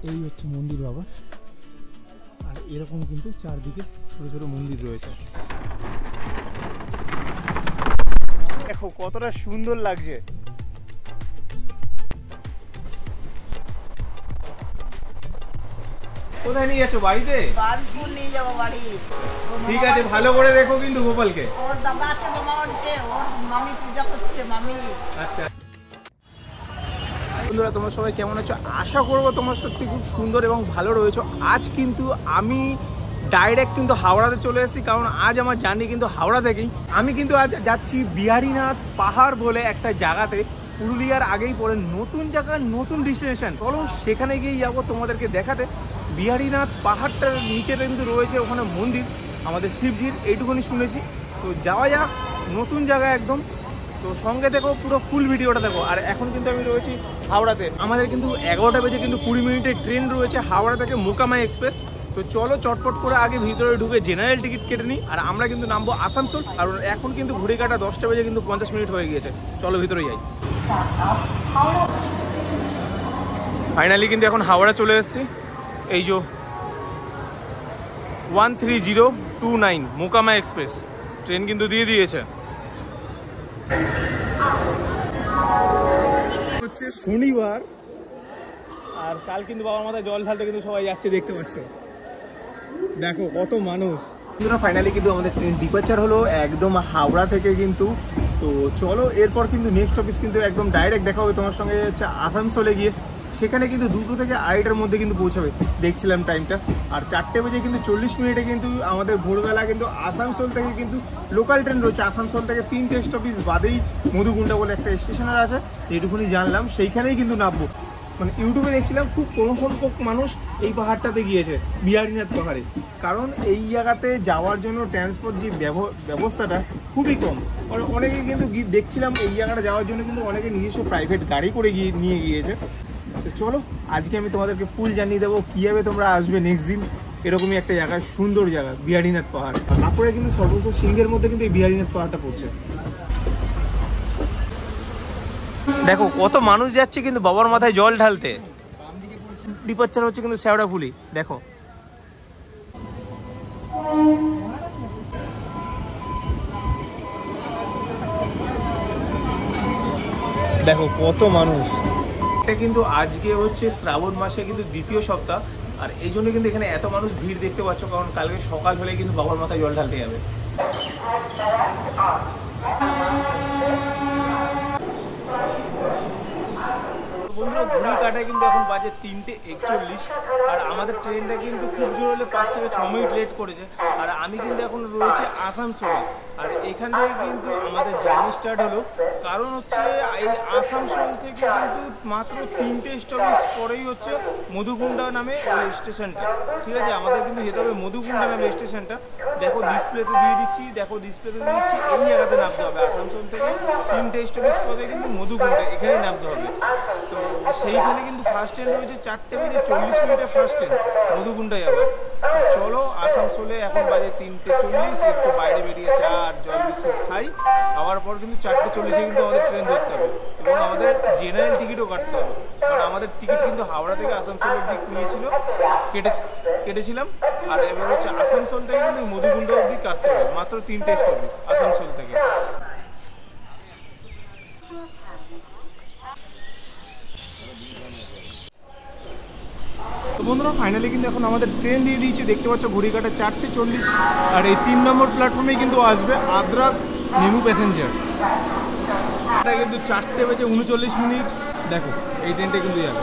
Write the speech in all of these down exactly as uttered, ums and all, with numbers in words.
এই হচ্ছে মন্দির বাবা, আর এরকম কিন্তু চারদিকে ছোট ছোট মন্দির রয়েছে। দেখো কতটা সুন্দর লাগছে। কোথায় নিয়ে যাচ্ছ? বাড়িতে? বারপুর নিয়ে যাবো বাড়ি। ঠিক আছে, ভালো করে দেখো কিন্তু গোপালকে। ওর দাদা আছে মামা বাড়িতে, ওর মামি পূজা করছে মামি। আচ্ছা বন্ধুরা, তোমরা সবাই কেমন আছো? আশা করবো তোমরা সত্যি খুব সুন্দর এবং ভালো রয়েছো। আজ কিন্তু আমি ডাইরেক্ট কিন্তু হাওড়াতে চলে এসেছি, কারণ আজ আমার জার্নি কিন্তু হাওড়া থেকেই। আমি কিন্তু আজ যাচ্ছি বিহারীনাথ পাহাড় বলে একটা জায়গাতে, পুরুলিয়ার আগেই পড়ে, নতুন জায়গা নতুন ডেস্টিনেশন। চলো সেখানে গিয়ে যাবো তোমাদেরকে দেখাতে। বিহারীনাথ পাহাড়টার নিচে কিন্তু রয়েছে ওখানে মন্দির আমাদের শিবজির, এইটুকুনি শুনেছি। তো যাওয়া যাক, নতুন জায়গা একদম। তো সঙ্গে দেখো, পুরো ফুল ভিডিওটা দেখো। আর এখন কিন্তু আমি রয়েছি হাওড়াতে। আমাদের কিন্তু এগারোটা বেজে কিন্তু কুড়ি মিনিটের ট্রেন রয়েছে হাওড়া থেকে মোকামাই এক্সপ্রেস। তো চলো চটপট করে আগে ভিতরে ঢুকে জেনারেল টিকিট কেটে নিই, আর আমরা কিন্তু নামবো আসানসোল। কারণ এখন কিন্তু ঘুরে কাটা দশটা বেজে কিন্তু পঞ্চাশ মিনিট হয়ে গিয়েছে। চলো ভিতরে যাই। ফাইনালি কিন্তু এখন হাওড়া চলে এসেছি। এই যে one three zero two nine Mokama express train কিন্তু দিয়ে দিয়েছে। হচ্ছে শনিবার, আর কাল কিন্তু বাবার মাথায় জল ঢালতে কিন্তু সবাই যাচ্ছে, দেখতে পাচ্ছ। দেখো কত মানুষ। ফাইনালি কিন্তু আমাদের ট্রেন ডিপার্চার হলো একদম হাওড়া থেকে কিন্তু। তো চলো এরপর কিন্তু নেক্সট অফিস কিন্তু একদম ডাইরেক্ট দেখা হবে তোমার সঙ্গে হচ্ছে আসানসোলে গিয়ে। সেখানে কিন্তু দুটো থেকে আড়াইটার মধ্যে কিন্তু পৌঁছাবে, দেখছিলাম টাইমটা। আর চারটে বেজে কিন্তু চল্লিশ মিনিটে কিন্তু আমাদের ভোরবেলা কিন্তু আসানসোল থেকে কিন্তু লোকাল ট্রেন রয়েছে। আসানসোল থেকে তিনটে স্টপেজ বাদেই মধুগুন্ডা বলে একটা স্টেশনের আছে, এইটুকুনি জানলাম। সেইখানেই কিন্তু নামবো। মানে ইউটিউবে দেখছিলাম খুব কম সংখ্যক মানুষ এই পাহাড়টাতে গিয়েছে, বিহারীনাথ পাহাড়ে। কারণ এই জায়গাতে যাওয়ার জন্য ট্রান্সপোর্ট যে ব্যবস্থাটা খুবই কম। অনেকে কিন্তু দেখছিলাম এই জায়গাটা যাওয়ার জন্য কিন্তু অনেকে নিজস্ব প্রাইভেট গাড়ি করে গিয়ে নিয়ে গিয়েছে। তো চলো আজকে আমি তোমাদেরকে ফুল জানিয়ে দেবো কীভাবে তোমরা আসবে নেক্সট দিন এরকমই একটা জায়গা, সুন্দর জায়গা বিহারীনাথ পাহাড়। তারপরে কিন্তু সর্বোচ্চ সিংহের মধ্যে কিন্তু এই বিহারীনাথ পাহাড়টা পড়ছে। দেখো কত মানুষ যাচ্ছে কিন্তু বাবার মাথায় জল ঢালতে। ডিপার্চার হচ্ছে কিন্তু শেওড়াফুলি। দেখো দেখো কত মানুষ। এটা কিন্তু আজকে হচ্ছে শ্রাবণ মাসে কিন্তু দ্বিতীয় সপ্তাহ, আর এই জন্য কিন্তু এখানে এত মানুষ ভিড় দেখতে পাচ্ছ। কারণ কালকে সকাল হলে কিন্তু বাবার মাথায় জল ঢালতে যাবে। বন্ধুরা ঘুড়ি কাটায় কিন্তু এখন বাজে তিনটে একচল্লিশ, আর আমাদের ট্রেনটা কিন্তু খুব জোর হলে পাঁচ থেকে ছ মিনিট লেট করেছে। আর আমি কিন্তু এখন রয়েছে আসানসোলে, আর এখান থেকে কিন্তু আমাদের জার্নি স্টার্ট হলো। কারণ হচ্ছে এই আসানসোল থেকে কিন্তু মাত্র তিনটে স্টপেজ পরেই হচ্ছে মধুগুন্ডা নামে ওই স্টেশনটা। ঠিক আছে, আমাদের কিন্তু যেতে হবে মধুগুন্ডা নামে স্টেশনটা। দেখো ডিসপ্লেতে দিয়ে দিচ্ছি, দেখো ডিসপ্লেতে দিয়ে দিচ্ছি, এই জায়গাতে নামতে হবে। আসানসোল থেকে তিনটে স্টপেজ পরে কিন্তু মধুগুন্ডা, এখানেই নামতে হবে। তো সেইখানে কিন্তু ফার্স্ট ট্রেন রয়েছে চারটে বেজে চল্লিশ মিনিটে ফার্স্ট ট্রেন মধুগুন্ডায় যাবে। তো চলো আসানসোলে এখন বাজে তিনটে চল্লিশ, একটু বাইরে বেরিয়ে চা আর জল বিস্কুট খাই। খাওয়ার পর কিন্তু চারটে চল্লিশে কিন্তু আমাদের ট্রেন ধরতে হবে, এবং আমাদের জেনারেল টিকিটও কাটতে হবে। কারণ আমাদের টিকিট কিন্তু হাওড়া থেকে আসানসোলের দিক নিয়েছিল, কেটে কেটেছিলাম। আর এবার হচ্ছে আসানসোল থেকে কিন্তু মধুগুন্ডা অবধি কাটতে হবে, মাত্র তিনটে স্টপেজ আসানসোল থেকে। তো বন্ধুরা ফাইনালি কিন্তু এখন আমাদের ট্রেন দিয়ে দিয়েছে, দেখতে পাচ্ছ ঘড়ি কাটা চারটে চল্লিশ। আর এই তিন নম্বর প্ল্যাটফর্মে কিন্তু আসবে আদ্রাক নিমু প্যাসেঞ্জার। এটা কিন্তু চারটে বেজে উনচল্লিশ মিনিট। দেখো এই ট্রেনটা কিন্তু যাবে।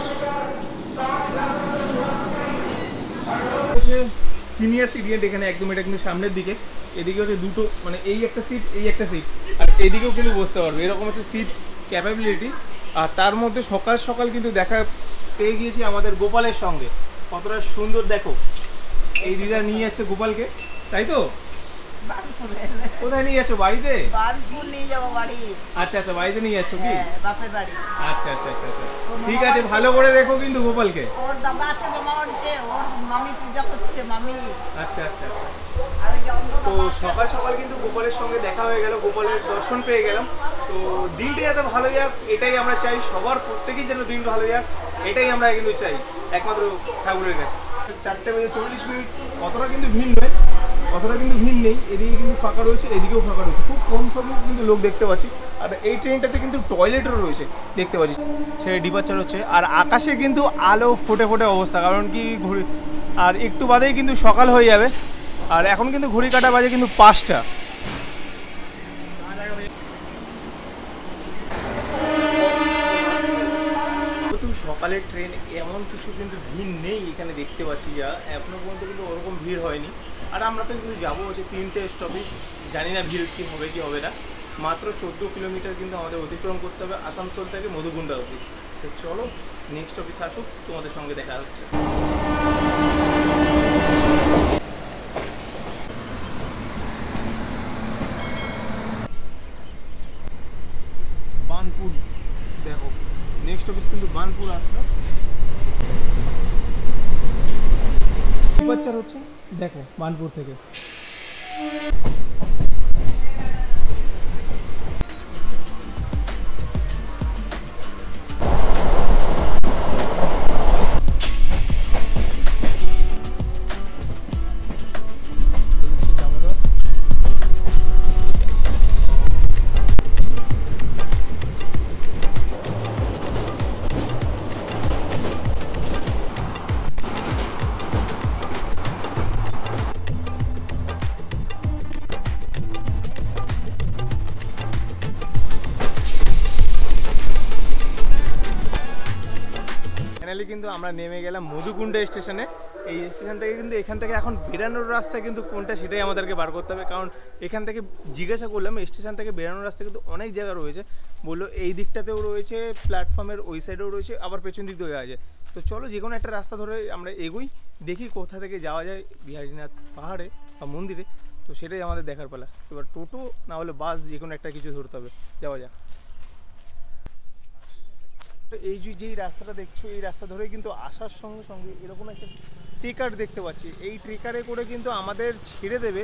সিনিয়র সিটিজেন এখানে একদম, এটা কিন্তু সামনের দিকে। এদিকে হচ্ছে দুটো, মানে এই একটা সিট, এই একটা সিট, আর এদিকেও কিন্তু বসতে পারবে, এরকম হচ্ছে সিট ক্যাপাবিলিটি। আর তার মধ্যে সকাল সকাল কিন্তু দেখা পেয়ে গিয়েছি আমাদের গোপালের সঙ্গে। কতটা সুন্দর দেখো, এই দিদা নিয়ে যাচ্ছে গোপালকে, তাই তো? কোথায় নিয়ে যাচ্ছ? বাড়িতে? বারপুর নিয়ে যাবো বাড়ি। আচ্ছা আচ্ছা, বাড়িতে নিয়ে যাচ্ছ কি? বাপের বাড়ি। আচ্ছা আচ্ছা আচ্ছা আচ্ছা, ঠিক আছে, ভালো করে দেখো কিন্তু গোপালকে। ওর দাদা আছে মামা বাড়িতে, ওর মামি পূজা করছে মামি। আচ্ছা আচ্ছা আচ্ছা। আর এই তো সকাল সকাল কিন্তু গোপালের সঙ্গে দেখা হয়ে গেল, গোপালের দর্শন পেয়ে গেলাম। তো দিনটা যাতে ভালো যাক এটাই আমরা চাই, সবার প্রত্যেকেই যেন দিন ভালো যাক এটাই আমরা কিন্তু চাই একমাত্র ঠাকুরের কাছে। চারটে বেজে চল্লিশ মিনিট, অতটা কিন্তু ভিড় নয়, অতটা কিন্তু ভিড় নেই, এদিকে কিন্তু ফাঁকা রয়েছে, এদিকেও ফাঁকা রয়েছে, খুব কম সংখ্যক কিন্তু লোক দেখতে পাচ্ছি। আর এই ট্রেনটাতে কিন্তু টয়লেটও রয়েছে দেখতে পাচ্ছি, ছেড়ে ডিপার্চার হচ্ছে। আর আকাশে কিন্তু আলো ফুটে ফুটে অবস্থা, কারণ কি ঘুরি আর একটু বাদেই কিন্তু সকাল হয়ে যাবে। আর এখন কিন্তু ঘড়ি কাটা বাজে কিন্তু পাঁচটা। সকালের ট্রেন, এমন কিছু কিন্তু ভিড় নেই এখানে দেখতে পাচ্ছি, যা এখনো পর্যন্ত কিন্তু ওরকম ভিড় হয়নি। আর আমরা তো কিন্তু যাবো হচ্ছে তিনটে স্টপেজ, জানি না ভিড় কি হবে কি হবে না। মাত্র চোদ্দো কিলোমিটার কিন্তু আমাদের অতিক্রম করতে হবে আসানসোল থেকে মধুকুণ্ডা অবধি। তো চলো নেক্সট অফিস আসুক, তোমাদের সঙ্গে দেখা হচ্ছে। বানপুর দেখো, নেক্সট অফিস কিন্তু বানপুর আসলো। বাচ্চার হচ্ছে দেখো বানপুর থেকে। ফাইনালি কিন্তু আমরা নেমে গেলাম মধুকুণ্ডা স্টেশনে। এই স্টেশন থেকে কিন্তু এখান থেকে এখন বেরানোর রাস্তা কিন্তু কোনটা সেটাই আমাদেরকে বার করতে হবে, কারণ এখান থেকে জিজ্ঞাসা করলাম স্টেশন থেকে বেরানোর রাস্তা কিন্তু অনেক জায়গা রয়েছে, বললো এই দিকটাতেও রয়েছে, প্ল্যাটফর্মের ওই সাইডেও রয়েছে, আবার পেছন দিক দিয়ে যাওয়া যায়। তো চলো যে কোনো একটা রাস্তা ধরে আমরা এগোই, দেখি কোথা থেকে যাওয়া যায় বিহারীনাথ পাহাড়ে বা মন্দিরে। তো সেটাই আমাদের দেখার পালা। এবার টোটো না হলে বাস, যে কোনো একটা কিছু ধরতে হবে, যাওয়া যাক। এই যে যেই রাস্তাটা দেখছো, এই রাস্তা ধরে কিন্তু আসার সঙ্গে সঙ্গে এরকম একটা ট্রেকার দেখতে পাচ্ছি। এই ট্রেকারে করে কিন্তু আমাদের ছেড়ে দেবে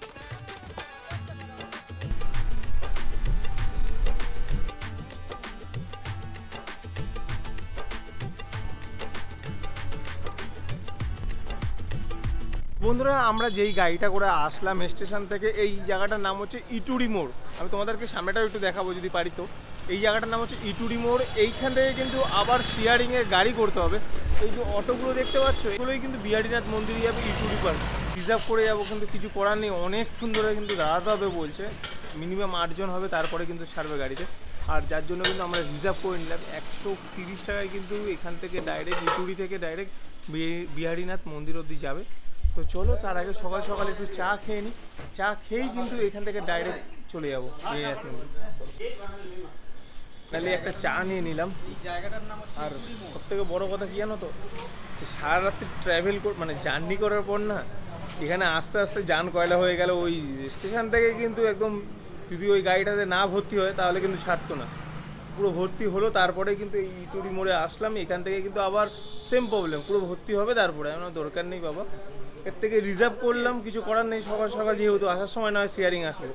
বন্ধুরা। আমরা যেই গাড়িটা করে আসলাম স্টেশন থেকে, এই জায়গাটার নাম হচ্ছে ইটুরি মোড়। আমি তোমাদেরকে সামনেটাও একটু দেখাবো যদি পারি। তো এই জায়গাটার নাম হচ্ছে ইটুরি মোড়। এইখান থেকে কিন্তু আবার শেয়ারিংয়ের গাড়ি করতে হবে। এই যে অটোগুলো দেখতে পাচ্ছ, এগুলোই কিন্তু বিহারীনাথ মন্দিরে যাবে, ইটুরি পার্ক রিজার্ভ করে যাবো, কিন্তু কিছু করার নেই, অনেকক্ষণ ধরে কিন্তু দাঁড়াতে হবে বলছে। মিনিমাম আটজন হবে, তারপরে কিন্তু ছাড়বে গাড়িতে। আর যার জন্য কিন্তু আমরা রিজার্ভ করে নিলাম। একশো তিরিশ টাকায় কিন্তু এখান থেকে ডাইরেক্ট ইটুরি থেকে ডাইরেক্ট বিহারীনাথ মন্দির অবধি যাবে। তো চলো তার আগে সকাল সকাল একটু চা খেয়ে নিই, চা খেয়েই কিন্তু এখান থেকে ডাইরেক্ট চলে যাবো বিহারীনাথ মন্দির। তাহলে একটা চা নিয়ে নিলাম। আর সব থেকে বড়ো কথা কি জানো তো, যে সারা রাত্রি ট্র্যাভেল মানে জার্নি করার পর না, এখানে আস্তে আস্তে যান কয়লা হয়ে গেল। ওই স্টেশন থেকে কিন্তু একদম যদি ওই গাড়িটাতে না ভর্তি হয় তাহলে কিন্তু ছাড়তো না, পুরো ভর্তি হলো। তারপরে কিন্তু এই ইটুরি মোড়ে আসলাম, এখান থেকে কিন্তু আবার সেম প্রবলেম, পুরো ভর্তি হবে। তারপরে আমার দরকার নেই বাবা, এর থেকে রিজার্ভ করলাম, কিছু করার নেই। সকাল সকাল যেহেতু আসার সময় নয় শেয়ারিং আসবে,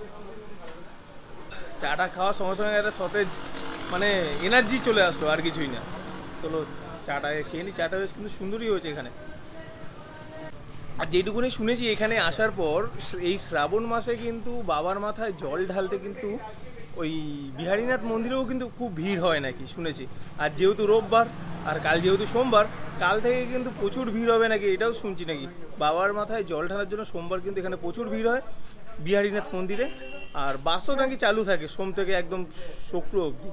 চাটা খাওয়ার সঙ্গে সঙ্গে একটা সতেজ মানে এনার্জি চলে আসলো, আর কিছুই না। চলো চাটা খেয়ে নিই। চাটা বেশ কিন্তু সুন্দরই হয়েছে এখানে। আর যেটুকুনি শুনেছি এখানে আসার পর, এই শ্রাবণ মাসে কিন্তু বাবার মাথায় জল ঢালতে কিন্তু ওই বিহারীনাথ মন্দিরেও কিন্তু খুব ভিড় হয় নাকি শুনেছি। আর যেহেতু রোববার আর কাল যেহেতু সোমবার, কাল থেকে কিন্তু প্রচুর ভিড় হবে নাকি, এটাও শুনছি নাকি। বাবার মাথায় জল ঢালার জন্য সোমবার কিন্তু এখানে প্রচুর ভিড় হয় বিহারীনাথ মন্দিরে। আর বাসও নাকি চালু থাকে সোম থেকে একদম শুক্র অবধি।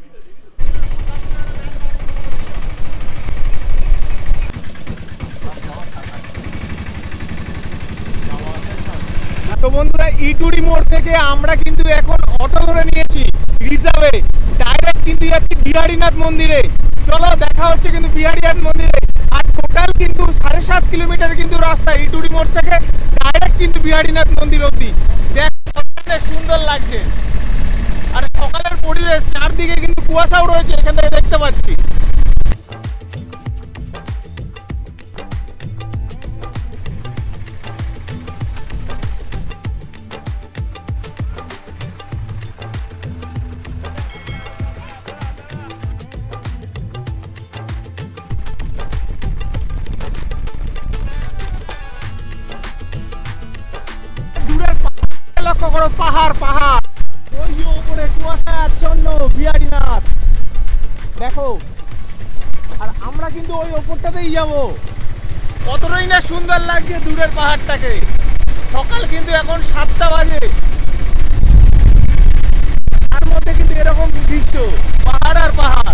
তো বন্ধুরা, ইটুরি মোড় থেকে আমরা কিন্তু এখন অটো ধরে নিয়েছি রিজার্ভে, ডাইরেক্ট কিন্তু যাচ্ছি বিহারীনাথ মন্দিরে। চলো দেখা হচ্ছে কিন্তু বিহারীনাথ মন্দিরে। আর টোটাল কিন্তু সাড়ে সাত কিলোমিটার কিন্তু রাস্তা ইটুরি মোড় থেকে ডাইরেক্ট কিন্তু বিহারীনাথ মন্দির অবধি। দেখ সুন্দর লাগছে। আর সকালের পরিবেশ, চারদিকে কিন্তু কুয়াশাও রয়েছে এখান থেকে দেখতে পাচ্ছি। দেখো, আর আমরা কিন্তু ওই ওপরটাতেই যাব। কতটাই না সুন্দর লাগছে দূরের পাহাড়টাকে। সকাল কিন্তু এখন সাতটা বাজে, তার মধ্যে কিন্তু এরকম দৃশ্য, পাহাড় আর পাহাড়।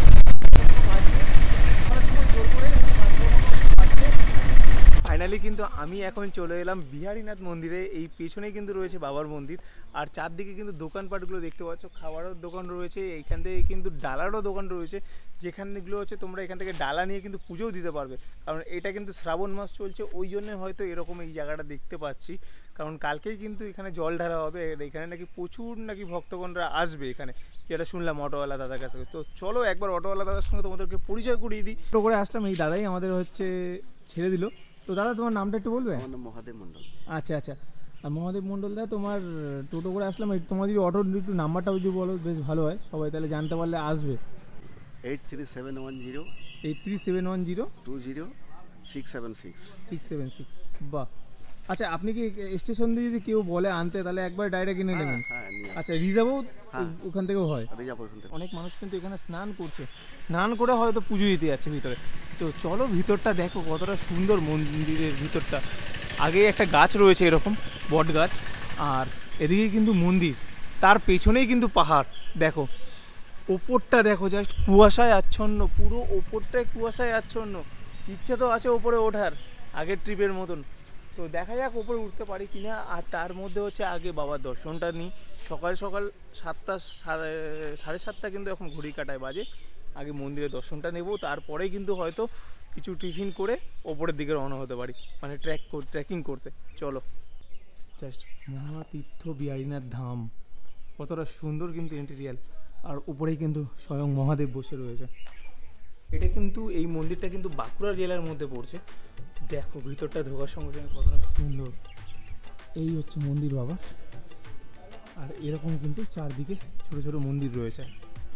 ফাইনালি কিন্তু আমি এখন চলে এলাম বিহারীনাথ মন্দিরে। এই পেছনেই কিন্তু রয়েছে বাবার মন্দির, আর চারদিকে কিন্তু দোকানপাটগুলো দেখতে পাচ্ছ। খাবারের দোকান রয়েছে, এইখান থেকে কিন্তু ডালারও দোকান রয়েছে, যেখানগুলো হচ্ছে তোমরা এখান থেকে ডালা নিয়ে কিন্তু পুজোও দিতে পারবে। কারণ এটা কিন্তু শ্রাবণ মাস চলছে, ওই জন্য হয়তো এরকম এই জায়গাটা দেখতে পাচ্ছি। কারণ কালকেই কিন্তু এখানে জল ঢালা হবে, এখানে নাকি প্রচুর নাকি ভক্তগণরা আসবে এখানে, যেটা শুনলাম অটোওয়ালা দাদার কাছ থেকে। তো চলো একবার অটোওয়ালা দাদার সঙ্গে তোমাদেরকে পরিচয় করিয়ে দিই। টোটো করে আসলাম, এই দাদাই আমাদের হচ্ছে ছেড়ে দিল। তো দাদা তোমার নামটা একটু বলবে? আমার নাম মহাদেব মণ্ডল। আচ্ছা আচ্ছা, আর মহাদেব মণ্ডল দা, তোমার টোটো করে আসলাম, তোমার যদি অটোর একটু নাম্বারটা যদি বলো বেশ ভালো হয়, সবাই তাহলে জানতে পারলে আসবে। Eight three seven one zero eight three seven one zero two zero six seven six six seven six বাহ। আচ্ছা, আপনি কি স্টেশন দিয়ে যদি কেউ বলে আনতে, তাহলে একবার ডাইরেক্ট কিনে নেবেন? হ্যাঁ, আচ্ছা, রিজার্ভও ওখান থেকেও হয়? রিজার্ভ ওখান থেকে। অনেক মানুষ কিন্তু এখানে স্নান করছে, স্নান করে হয়তো পুজো দিতে যাচ্ছে ভিতরে। তো চলো ভিতরটা দেখো কতটা সুন্দর মন্দিরের ভিতরটা। আগে একটা গাছ রয়েছে এরকম বট গাছ, আর এদিকে কিন্তু মন্দির, তার পেছনেই কিন্তু পাহাড়। দেখো ওপরটা দেখো, জাস্ট কুয়াশায় আচ্ছন্ন, পুরো ওপরটাই কুয়াশায় আচ্ছন্ন। ইচ্ছে তো আছে ওপরে ওঠার আগের ট্রিপের মতন, তো দেখা যাক ওপরে উঠতে পারি কিনা। আর তার মধ্যে হচ্ছে আগে বাবার দর্শনটা নিই। সকাল সকাল সাতটা সাড়ে সাড়ে সাতটা কিন্তু এখন ঘড়ি কাটায় বাজে। আগে মন্দিরের দর্শনটা নেব, তারপরেই কিন্তু হয়তো কিছু টিফিন করে ওপরের দিকে রওনা হতে পারি, মানে ট্র্যাক ট্রেকিং করতে। চলো, জাস্ট মহাতীর্থ বিহারীনাথ ধাম, কতটা সুন্দর কিন্তু ইন্টেরিয়াল, আর উপরেই কিন্তু স্বয়ং মহাদেব বসে রয়েছে। এটা কিন্তু এই মন্দিরটা কিন্তু বাঁকুড়া জেলার মধ্যে পড়ছে। দেখো ভিতরটা ঢোকার সঙ্গে সঙ্গে কতটা সুন্দর। এই হচ্ছে মন্দির বাবা, আর এরকম কিন্তু চারদিকে ছোট ছোট মন্দির রয়েছে।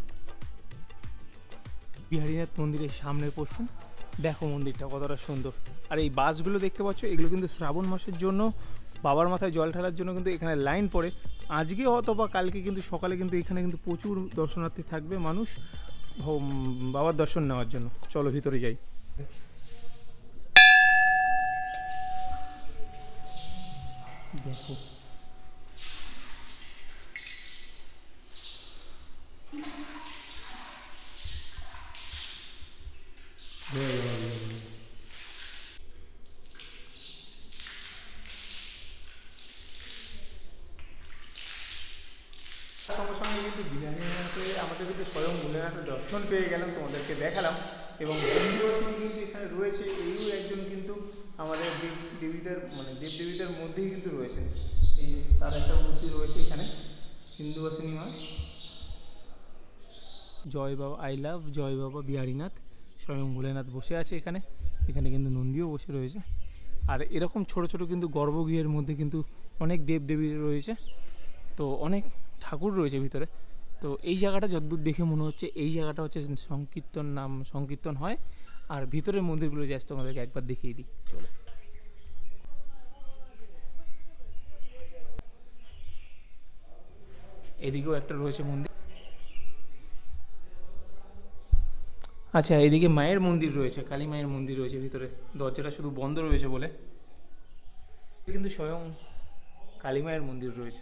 বিহারীনাথ মন্দিরের সামনের পোর্শন দেখো, মন্দিরটা কতটা সুন্দর। আর এই বাসগুলো দেখতে পাচ্ছ, এগুলো কিন্তু শ্রাবণ মাসের জন্য বাবার মাথায় জল ঢালার জন্য কিন্তু এখানে লাইন পড়ে। আজকে হয়তো বা কালকে কিন্তু সকালে কিন্তু এখানে কিন্তু প্রচুর দর্শনার্থী থাকবে, মানুষ বাবার দর্শন নেওয়ার জন্য। চলো ভিতরে যাই। দেখো সঙ্গে সঙ্গে কিন্তু বিহারীনাথে আমাদের কিন্তু স্বয়ং ভোলেনাথের দর্শন পেয়ে গেলাম, তোমাদেরকে দেখালাম। এবং বন্ধুবর্ষণ কিন্তু এখানে রয়েছে, এইও একজন কিন্তু আমাদের দেব দেবীদের মানে দেব দেবীদের মধ্যেই কিন্তু রয়েছে। এই তার একটা মূর্তি রয়েছে এখানে, সিন্ধুবাসিনী মা। জয় বাবা, আই লাভ জয় বাবা বিহারীনাথ। স্বয়ং ভোলেনাথ বসে আছে এখানে, এখানে কিন্তু নন্দীও বসে রয়েছে। আর এরকম ছোট ছোট কিন্তু গর্ভগৃহের মধ্যে কিন্তু অনেক দেবদেবী রয়েছে, তো অনেক ঠাকুর রয়েছে ভিতরে। তো এই জায়গাটা যতদূর দেখে মনে হচ্ছে এই জায়গাটা হচ্ছে সংকীর্তন নাম সংকীর্তন হয়। আর ভিতরের মন্দিরগুলো জাস্ট তোমাদেরকে একবার দেখিয়ে দিই, চলো। এদিকেও একটা রয়েছে মন্দির। আচ্ছা, এদিকে মায়ের মন্দির রয়েছে, কালী মায়ের মন্দির রয়েছে ভিতরে, দরজাটা শুধু বন্ধ রয়েছে বলে। কিন্তু স্বয়ং কালী মায়ের মন্দির রয়েছে।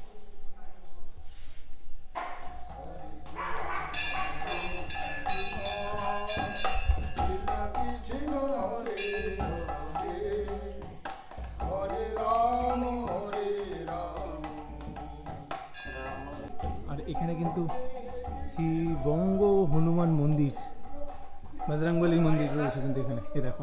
আর এখানে কিন্তু শ্রী বঙ্গ হনুমান মন্দির, বজরংবলীর মন্দির রয়েছে কিন্তু এখানে। এ দেখো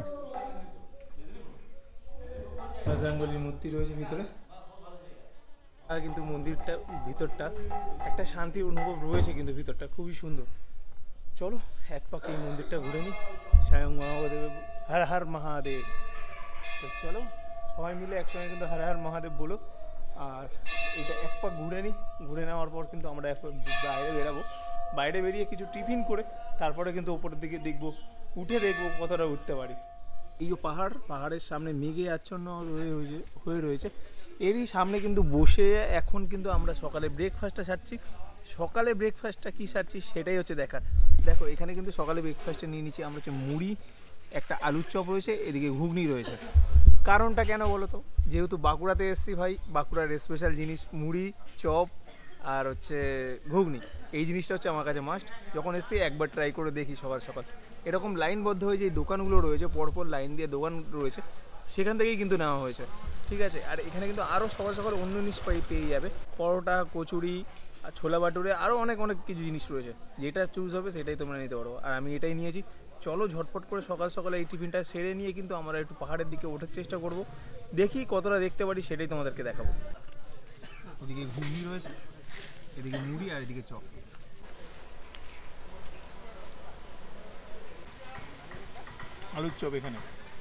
বজরংবলীর মূর্তি রয়েছে ভিতরে। আর কিন্তু মন্দিরটা ভিতরটা একটা শান্তির অনুভব রয়েছে, কিন্তু ভিতরটা খুবই সুন্দর। চলো এক পাকে এই মন্দিরটা ঘুরে নিই। স্বয়ং মহাদেব হর হর মহাদেব। তো চলো সবাই মিলে একসঙ্গে কিন্তু হর হর মহাদেব বলো। আর এটা এক পাক ঘুরে নিই, ঘুরে নেওয়ার পর কিন্তু আমরা এক বাইরে বেরাবো। বাইরে বেরিয়ে কিছু টিফিন করে তারপরে কিন্তু ওপরের দিকে দেখবো, উঠে দেখবো কতটা উঠতে পারি। এই যে পাহাড়, পাহাড়ের সামনে মেঘে আচ্ছন্ন হয়ে রয়েছে, এরই সামনে কিন্তু বসে এখন কিন্তু আমরা সকালে ব্রেকফাস্টটা সারছি। সকালে ব্রেকফাস্টটা কী সারছি সেটাই হচ্ছে দেখার। দেখো এখানে কিন্তু সকালে ব্রেকফাস্টে নিয়ে নিচ্ছি আমরা হচ্ছে মুড়ি, একটা আলুর চপ রয়েছে, এদিকে ঘুগনি রয়েছে। কারণটা কেন বলো তো, যেহেতু বাঁকুড়াতে এসছি ভাই, বাঁকুড়ার স্পেশাল জিনিস মুড়ি, চপ আর হচ্ছে ঘুগনি, এই জিনিসটা হচ্ছে আমার কাছে মাস্ট। যখন এসছি একবার ট্রাই করে দেখি সকাল সকাল। এরকম লাইনবদ্ধ হয়ে যে দোকানগুলো রয়েছে, পরপর লাইন দিয়ে দোকান রয়েছে, সেখান থেকেই কিন্তু নেওয়া হয়েছে, ঠিক আছে। আর এখানে কিন্তু আরও সকাল সকাল অন্য জিনিস পেয়ে যাবে, পরোটা, কচুরি আর ছোলা বাটুরে, আরও অনেক অনেক কিছু জিনিস রয়েছে। যেটা চুজ হবে সেটাই তোমরা নিতে পারো, আর আমি এটাই নিয়েছি। চলো ঝটপট করে সকাল সকালে এই টিফিনটা সেরে নিয়ে কিন্তু আমরা একটু পাহাড়ের দিকে ওঠার চেষ্টা করব। দেখি কতটা দেখতে পারি সেটাই তোমাদেরকে দেখাবো। ওদিকে ঘুগনি রয়েছে, এদিকে মুড়ি আর এদিকে চপ। আলুর চপ এখানে।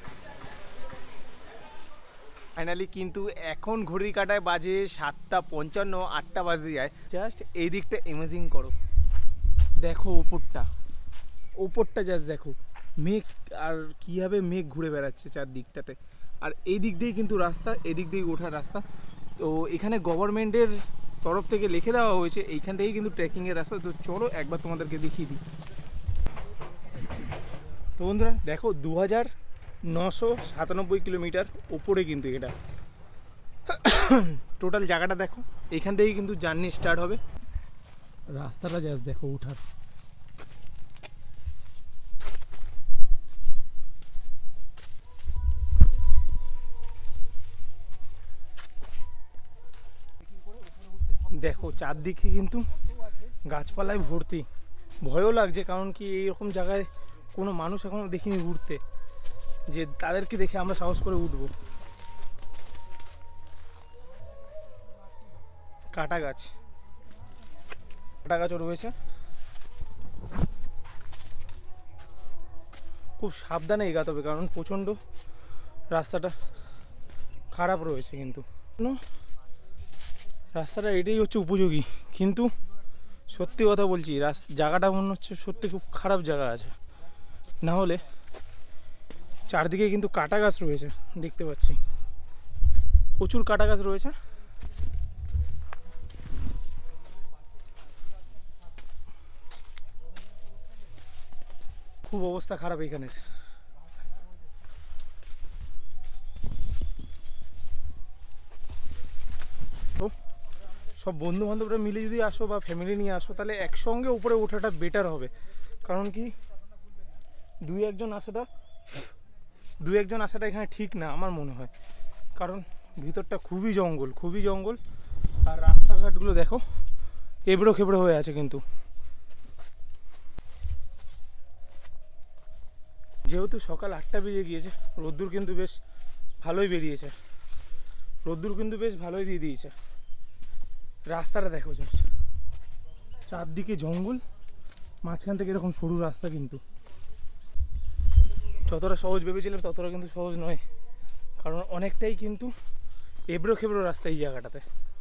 ফাইনালি কিন্তু এখন ঘড়ির কাঁটায় বাজে সাতটা পঞ্চান্ন, আটটা বাজে যায়। জাস্ট এই দিকটা ইমেজিং করো, দেখো ওপরটা, ওপরটা জাস্ট দেখো, মেঘ আর কীভাবে মেঘ ঘুরে বেড়াচ্ছে চারদিকটাতে। আর এই দিক দিয়েই কিন্তু রাস্তা, এদিক দিয়ে ওঠার রাস্তা। তো এখানে গভর্নমেন্টের তরফ থেকে লিখে দেওয়া হয়েছে এইখান থেকেই কিন্তু ট্রেকিংয়ের রাস্তা। তো চলো একবার তোমাদেরকে দেখিয়ে দিই। তো বন্ধুরা দেখো, দু হাজার নশো সাতানব্বই কিলোমিটার ওপরে কিন্তু এটা টোটাল জায়গাটা দেখো। এখান থেকেই কিন্তু জার্নি স্টার্ট হবে। রাস্তাটা জাস্ট দেখো ওঠার। দেখো চারদিকে কিন্তু গাছপালায় ভর্তি। ভয়ও লাগছে, কারণ কি এইরকম জায়গায় কোনো মানুষ এখনো দেখিনি উঠতে, যে তাদেরকে দেখে আমরা সাহস করে উঠবো। কাটা গাছ, কাটা গাছও রয়েছে। খুব সাবধানে এগাতে হবে, কারণ প্রচণ্ড রাস্তাটা খারাপ রয়েছে। কিন্তু রাস্তাটা এটাই হচ্ছে উপযোগী, কিন্তু সত্যি কথা বলছি জায়গাটা মনে হচ্ছে সত্যি খুব খারাপ জায়গা আছে। না হলে চারদিকে কিন্তু কাটা গাছ রয়েছে, দেখতে পাচ্ছি প্রচুর কাটা গাছ রয়েছে। খুব অবস্থা খারাপ এখানের। তো সব বন্ধু বান্ধবরা মিলে যদি আসো বা ফ্যামিলি নিয়ে আসো, তাহলে একসঙ্গে উপরে ওঠাটা বেটার হবে। কারণ কি দুই একজন আসাটা দুই একজন আসাটা এখানে ঠিক না আমার মনে হয়, কারণ ভিতরটা খুবই জঙ্গল, খুবই জঙ্গল। আর রাস্তাঘাটগুলো দেখো এবড়ো খেবড়ো হয়ে আছে। কিন্তু যেহেতু সকাল আটটা বেজে গিয়েছে, রোদ্দুর কিন্তু বেশ ভালোই বেরিয়েছে, রোদ্দুর কিন্তু বেশ ভালোই দিয়ে দিয়েছে। রাস্তাটা দেখো জাস্ট, চারদিকে জঙ্গল, মাঝখান থেকে এরকম সরু রাস্তা। কিন্তু যতটা সহজ ভেবেছিলাম ততটা কিন্তু সহজ নয়, কারণ অনেকটাই কিন্তু এবড়ো খেবড়ো রাস্তা এই জায়গাটাতে।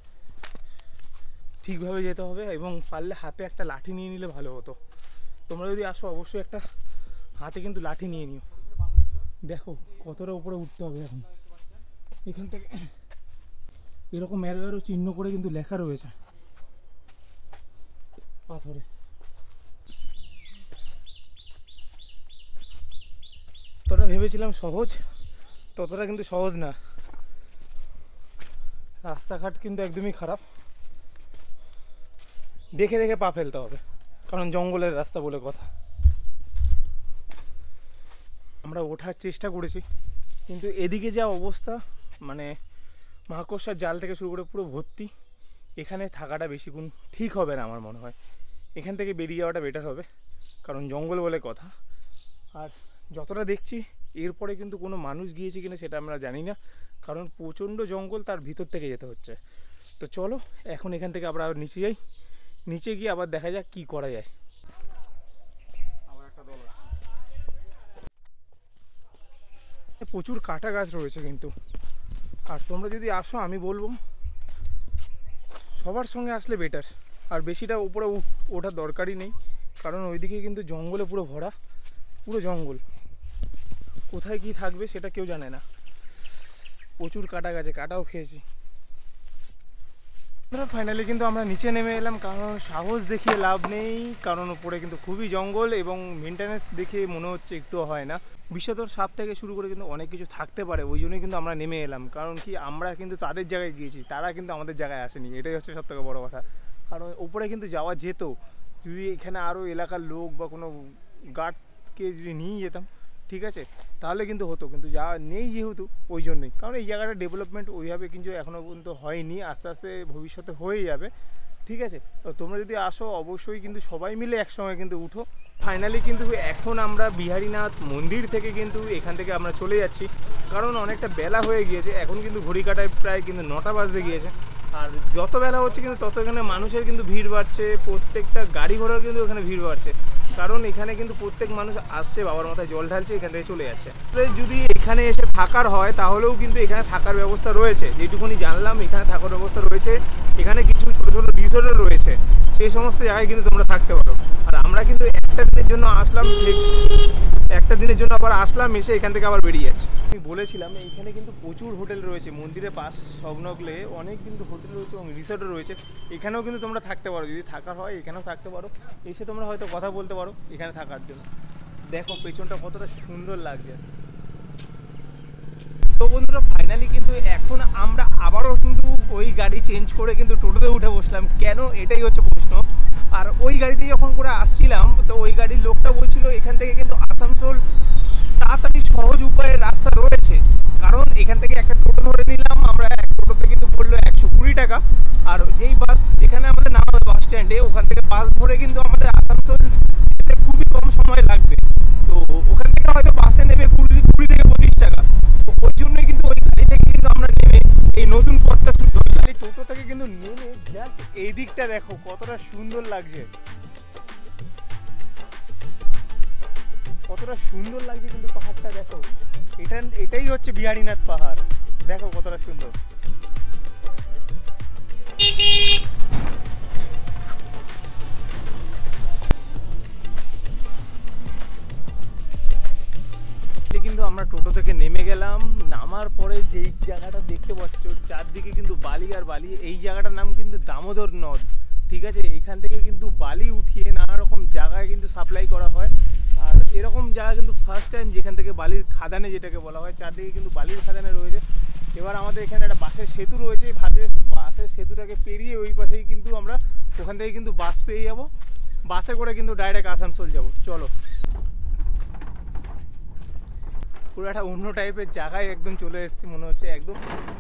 ঠিকভাবে যেতে হবে, এবং পারলে হাতে একটা লাঠি নিয়ে নিলে ভালো হতো। তোমরা যদি আসো অবশ্যই একটা হাতে কিন্তু লাঠি নিয়ে নিও। দেখো কতটা উপরে উঠতে হবে এখন। এখান থেকে এরকম এরো চিহ্ন করে কিন্তু লেখা রয়েছে পাথরে। ততটা ভেবেছিলাম সহজ, ততটা কিন্তু সহজ না। রাস্তাঘাট কিন্তু একদমই খারাপ, দেখে দেখে পা ফেলতে হবে, কারণ জঙ্গলের রাস্তা বলে কথা। আমরা ওঠার চেষ্টা করেছি, কিন্তু এদিকে যা অবস্থা, মানে মাকড়সার জাল থেকে শুরু করে পুরো ভর্তি। এখানে থাকাটা বেশিক্ষণ ঠিক হবে না আমার মনে হয়। এখান থেকে বেরিয়ে যাওয়াটা বেটার হবে, কারণ জঙ্গল বলে কথা। আর যতটা দেখছি এরপরে কিন্তু কোনো মানুষ গিয়েছে কিনা সেটা আমরা জানি না, কারণ প্রচণ্ড জঙ্গল, তার ভিতর থেকে যেতে হচ্ছে। তো চলো এখন এখান থেকে আমরা নিচে যাই, নিচে গিয়ে আবার দেখা যাক কী করা যায়। প্রচুর কাটা গাছ রয়েছে কিন্তু। আর তোমরা যদি আসো, আমি বলবো সবার সঙ্গে আসলে বেটার। আর বেশিটা উপরে ওঠার দরকারই নেই, কারণ ওইদিকে কিন্তু জঙ্গলে পুরো ভরা, পুরো জঙ্গল। কোথায় কি থাকবে সেটা কেউ জানে না। প্রচুর কাটা গাছে, কাটাও খেয়েছি। ফাইনালি কিন্তু আমরা নিচে নেমে এলাম, কারণ সাহস দেখিয়ে লাভ নেই, কারণ উপরে কিন্তু খুবই জঙ্গল এবং মেনটেন্যান্স দেখে মনে হচ্ছে একটুও হয় না। বিষধর সাপ থেকে শুরু করে কিন্তু অনেক কিছু থাকতে পারে, ওই জন্যই কিন্তু আমরা নেমে এলাম। কারণ কি আমরা কিন্তু তাদের জায়গায় গিয়েছি, তারা কিন্তু আমাদের জায়গায় আসেনি, এটাই হচ্ছে সব থেকে বড়ো কথা। কারণ উপরে কিন্তু যাওয়া যেত যদি এখানে আরও এলাকার লোক বা কোনো গার্ডকে যদি নিয়ে যেতাম, ঠিক আছে, তাহলে কিন্তু হতো, কিন্তু যা নেই যেহেতু ওই জন্যই। কারণ এই জায়গাটা ডেভেলপমেন্ট ওইভাবে কিন্তু এখনও পর্যন্ত হয়নি, আস্তে আস্তে ভবিষ্যতে হয়ে যাবে, ঠিক আছে। তো তোমরা যদি আসো অবশ্যই কিন্তু সবাই মিলে একসঙ্গে কিন্তু উঠো। ফাইনালি কিন্তু এখন আমরা বিহারীনাথ মন্দির থেকে কিন্তু এখান থেকে আমরা চলে যাচ্ছি, কারণ অনেকটা বেলা হয়ে গিয়েছে, এখন কিন্তু ঘড়ি কাটায় প্রায় কিন্তু নটা বাজতে গিয়েছে। আর যত বেলা হচ্ছে কিন্তু তত এখানে মানুষের কিন্তু ভিড় বাড়ছে, প্রত্যেকটা গাড়ি ঘোড়ার কিন্তু এখানে ভিড় বাড়ছে, কারণ এখানে কিন্তু প্রত্যেক মানুষ আসছে, বাবার মাথায় জল ঢালছে, এখান থেকে চলে যাচ্ছে। যদি এখানে এসে থাকার হয় তাহলেও কিন্তু এখানে থাকার ব্যবস্থা রয়েছে, যেটুকুনি জানলাম এখানে থাকার ব্যবস্থা রয়েছে। এখানে কিছু ছোটো ছোটো রিসোর্টও রয়েছে, সেই সমস্ত জায়গায় কিন্তু তোমরা থাকতে পারো। আর আমরা কিন্তু একটা দিনের জন্য আসলাম, একটা দিনের জন্য আবার আসলাম, এসে এখান থেকে আবার বেরিয়ে যাচ্ছি। আমি বলেছিলাম এইখানে কিন্তু প্রচুর হোটেল রয়েছে, মন্দিরের পাশ সংলগ্নে অনেক কিন্তু হোটেল রয়েছে এবং রিসোর্টও রয়েছে, এখানেও কিন্তু তোমরা থাকতে পারো, যদি থাকার হয় এখানেও থাকতে পারো, এসে তোমরা হয়তো কথা বলতে পারো এখানে থাকার জন্য। দেখো পেছনটা কতটা সুন্দর লাগছে। তো বন্ধুরা ফাইনালি কিন্তু এখন আমরা আবারও কিন্তু ওই গাড়ি চেঞ্জ করে কিন্তু টোটোতে উঠে বসলাম, কেন এটাই হচ্ছে প্রশ্ন। আর ওই গাড়িতে যখন করে আসছিলাম তো ওই গাড়ির লোকটা বলছিল এখান থেকে কিন্তু আসানসোল তাড়াতাড়ি সহজ উপায়ে রাস্তা রয়েছে, কারণ এখান থেকে একটা টোটো ধরে নিলাম আমরা, এক টোটোতে কিন্তু পড়লো একশো কুড়ি টাকা। আর যেই বাস যেখানে আমাদের নাম বাস স্ট্যান্ডে, ওখান থেকে বাস ধরে কিন্তু আমাদের আসানসোল যেতে খুবই কম সময় লাগবে। তো ওখান থেকে হয়তো বাসে নেবে কুড়ি কুড়ি থেকে পঁচিশ টাকা। তো ওই জন্যই কিন্তু ওই গাড়ি থেকে কিন্তু আমরা নেমে এই নতুন পথটা শুরু করি। এই টোটো থেকে কিন্তু নেমে জাস্ট এই দিকটা দেখো কতটা সুন্দর লাগছে, কতটা সুন্দর লাগছে কিন্তু পাহাড়টা দেখো। এটা এটাই হচ্ছে বিহারীনাথ পাহাড়, দেখো কতটা সুন্দর। কিন্তু আমরা টোটো থেকে নেমে গেলাম, নামার পরে যেই জায়গাটা দেখতে পাচ্ছ চারদিকে কিন্তু বালি আর বালি, এই জায়গাটার নাম কিন্তু দামোদর নদ, ঠিক আছে। এইখান থেকে কিন্তু বালি উঠিয়ে নানা রকম জায়গায় কিন্তু সাপ্লাই করা হয়। আর এরকম জায়গা কিন্তু ফার্স্ট টাইম যেখান থেকে বালির খাদানে যেটাকে বলা হয়, চারদিকে কিন্তু বালির খাদানে রয়েছে। এবার আমাদের এখানে একটা বাসের সেতু রয়েছে, ভাতে বাসের সেতুটাকে পেরিয়ে ওই পাশেই কিন্তু আমরা ওখান থেকে কিন্তু বাস পেয়ে যাব, বাসে করে কিন্তু ডাইরেক্ট আসানসোল যাব। চলো, পুরো একটা অন্য টাইপের জায়গায় একদম চলে এসেছি মনে হচ্ছে একদম।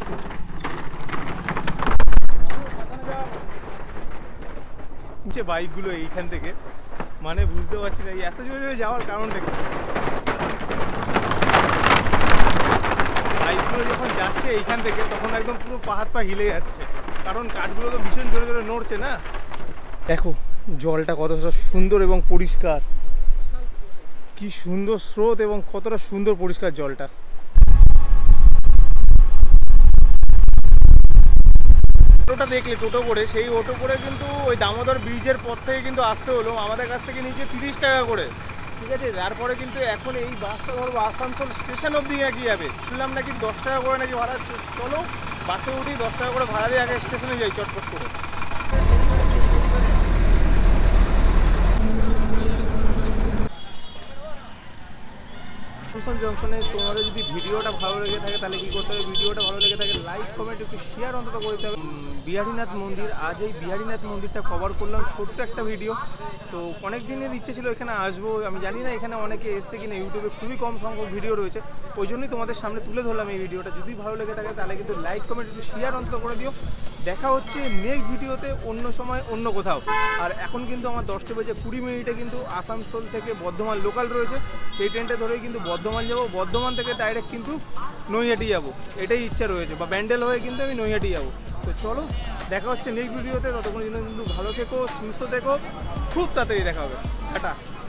যে বাইকগুলো এইখান থেকে, মানে বুঝতে পারছি না এত জোরে জোরে যাওয়ার কারণটা কি। বাইকগুলো যখন যাচ্ছে এইখান থেকে তখন একদম পুরো পাহাড় পা হিলে যাচ্ছে, কারণ কাঠগুলো তো ভীষণ জোরে জোরে নড়ছে না। দেখো জলটা কতটা সুন্দর এবং পরিষ্কার, কি সুন্দর স্রোত এবং কতটা সুন্দর পরিষ্কার জলটা। টোটোটা দেখলে টোটো করে, সেই অটো করে কিন্তু ওই দামোদর ব্রিজের পর থেকে কিন্তু আসতে হলো আমাদের কাছ থেকে নিচে তিরিশ টাকা করে, ঠিক আছে। তারপরে কিন্তু এখন এই বাসটা ধরবো আসানসোল স্টেশন অবধি নাকি যাবে, শুনলাম নাকি দশ টাকা করে নাকি ভাড়া। চলো বাসে উঠি, দশ টাকা করে ভাড়া দিয়ে আগে স্টেশনে যাই চটপট করে। স্টেশন জংশনে তোমাদের যদি ভিডিওটা ভালো লেগে থাকে তাহলে কি করতে হবে, ভিডিওটা ভালো লেগে থাকে লাইক কমেন্ট একটু শেয়ার অন্তত করতে হবে। বিহারীনাথ মন্দির, আজ এই বিহারীনাথ মন্দিরটা কভার করলাম ছোট্ট একটা ভিডিও। তো অনেক দিনের ইচ্ছে ছিল এখানে আসবো, আমি জানি না এখানে অনেকে এসছে কিনা, ইউটিউবে খুবই কম সংখ্যক ভিডিও রয়েছে, ওই জন্যই তোমাদের সামনে তুলে ধরলাম এই ভিডিওটা। যদি ভালো লেগে থাকে তাহলে কিন্তু লাইক কমেন্ট একটু শেয়ার অন্তত করে দিও। দেখা হচ্ছে নেক্সট ভিডিওতে অন্য সময় অন্য কোথাও। আর এখন কিন্তু আমার দশটা বেজে কুড়ি মিনিটে কিন্তু আসানসোল থেকে বর্ধমান লোকাল রয়েছে, সেই ট্রেনটা ধরেই কিন্তু বর্ধমান যাব, বর্ধমান থেকে ডাইরেক্ট কিন্তু নৈহাটি যাব, এটাই ইচ্ছা রয়েছে, বা ব্যান্ডেল হয়ে কিন্তু আমি নৈহাটি যাব। তো চলো দেখা হচ্ছে নেক্সট ভিডিওতে, ততক্ষণ কিন্তু ভালো থেকো, সুস্থ থেকো, খুব তাড়াতাড়ি দেখা হবে, টাটা।